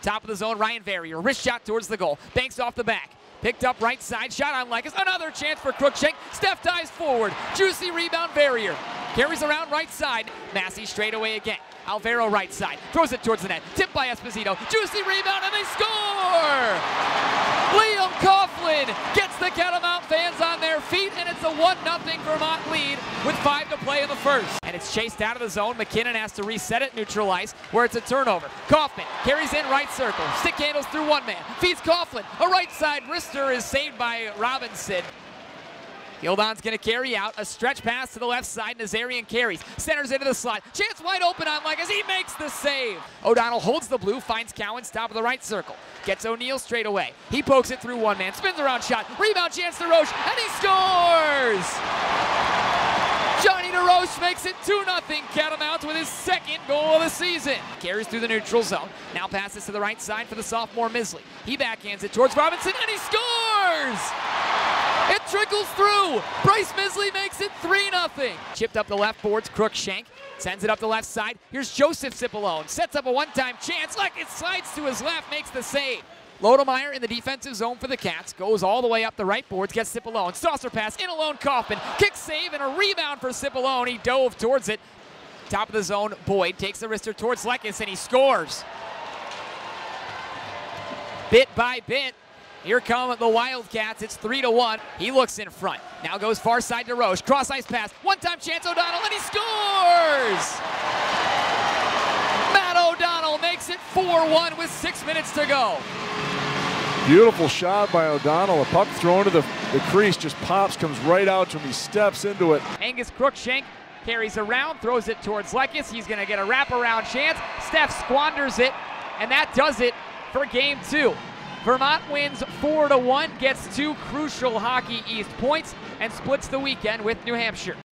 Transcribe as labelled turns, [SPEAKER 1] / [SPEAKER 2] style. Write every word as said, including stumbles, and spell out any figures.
[SPEAKER 1] Top of the zone, Ryan Verrier. Wrist shot towards the goal. Banks off the back. Picked up right side. Shot on Lekas. Another chance for Cruikshank. Steph dives forward. Juicy rebound, Verrier. Carries around right side. Massey straight away again. Alvaro right side. Throws it towards the net. Tipped by Esposito. Juicy rebound, and they score! Liam Coughlin gets the Catamount fans on their feet, and it's a one nothing Vermont lead with five to play in the first. And it's chased out of the zone. McKinnon has to reset it, neutralize, where it's a turnover. Kaufman carries in right circle. Stick handles through one man. Feeds Coughlin. A right side wrister is saved by Robinson. Gildon's going to carry out a stretch pass to the left side. Nazarian carries, centers into the slot. Chance wide open on Lekas. He makes the save. O'Donnell holds the blue, finds Cowan's top of the right circle. Gets O'Neal straight away. He pokes it through one man, spins around shot. Rebound chance to Roche, and he scores! Johnny DeRoche makes it two nothing Catamounts with his second goal of the season. Carries through the neutral zone. Now passes to the right side for the sophomore Misley. He backhands it towards Robinson, and he scores! It trickles through. Bryce Misley makes it three nothing. Chipped up the left boards, Cruikshank. Sends it up the left side. Here's Joseph Cipollone. Sets up a one-time chance. Lekas slides to his left, makes the save. Lodemeyer in the defensive zone for the Cats. Goes all the way up the right boards, gets Cipollone. Saucer pass, in alone Kaufman. Kick save and a rebound for Cipollone. He dove towards it. Top of the zone, Boyd takes the wrister towards Lekas, and he scores. Bit by bit. Here come the Wildcats. It's three to one. He looks in front. Now goes far side to Roche. Cross ice pass. One-time chance O'Donnell, and he scores! Matt O'Donnell makes it four one with six minutes to go.
[SPEAKER 2] Beautiful shot by O'Donnell. A puck thrown to the, the crease, just pops, comes right out to him. He steps into it.
[SPEAKER 1] Angus Cruikshank carries around, throws it towards Lekas. He's going to get a wraparound chance. Steph squanders it, and that does it for game two. Vermont wins four to one, gets two crucial Hockey East points, and splits the weekend with New Hampshire.